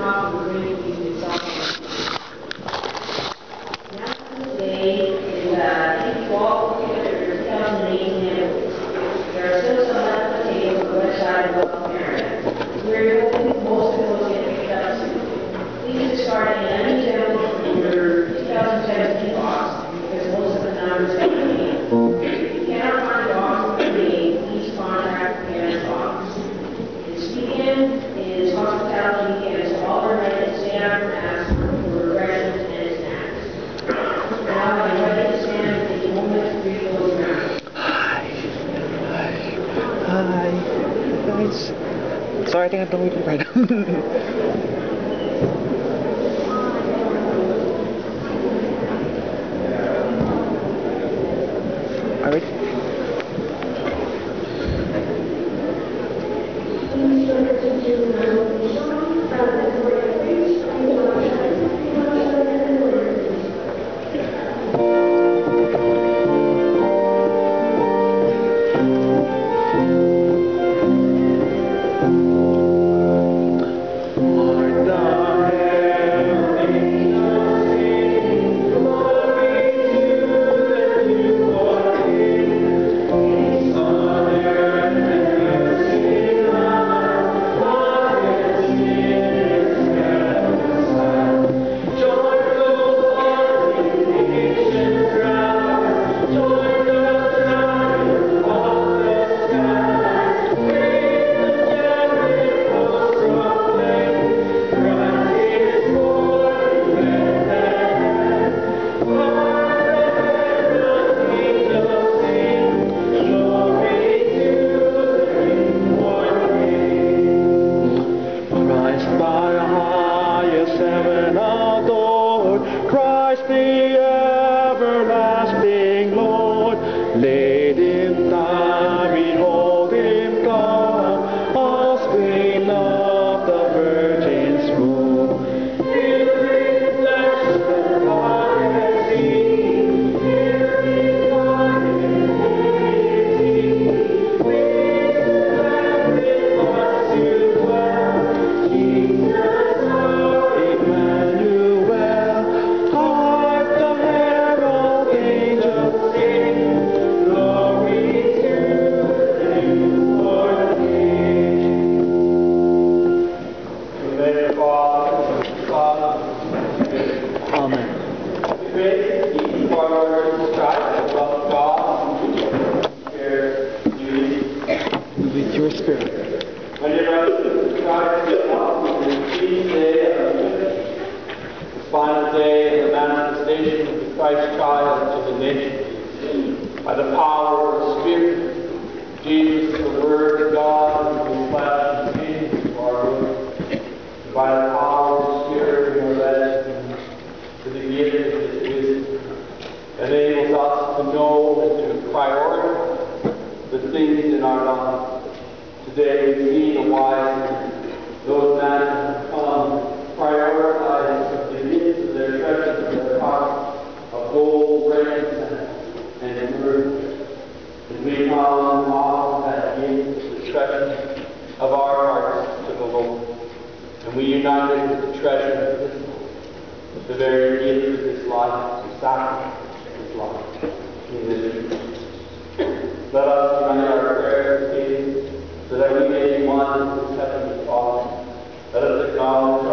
top of the ring to use itself. Now today is the 12th of 2018 anniversary. There are still some left on the table on the west side of the area. We're hoping most of those get picked up soon. Please discard any examples from your 2017 box because most of the numbers have been made. If you cannot find the box with the name, please contact the parents' box. This weekend is hospitality weekend, so all are ready to stay after Mass for refreshments and snacks. Now I invite you to stand and take a moment to greet those around. Hi, guys. Sorry, I think I'm done with you right now. Christ child to the nations. By the power of the Spirit, Jesus, the Word of God, who was flesh and came to our room. By the power of the Spirit, we are led to the gift of His wisdom. Enables us to know and to prioritize the things in our life. Today we see the wise men, those men who come, prioritize the gifts of their treasures of their heart, of gold, frankincense, and myrrh. And we come and offer that gift, the treasure of our hearts to the Lord. And we unite it with the treasure of His life, the very gift of His life, the sacrifice of His life in this church. Let us unite our prayers to Him, so that we may be one with His Heavenly Father. Let us acknowledge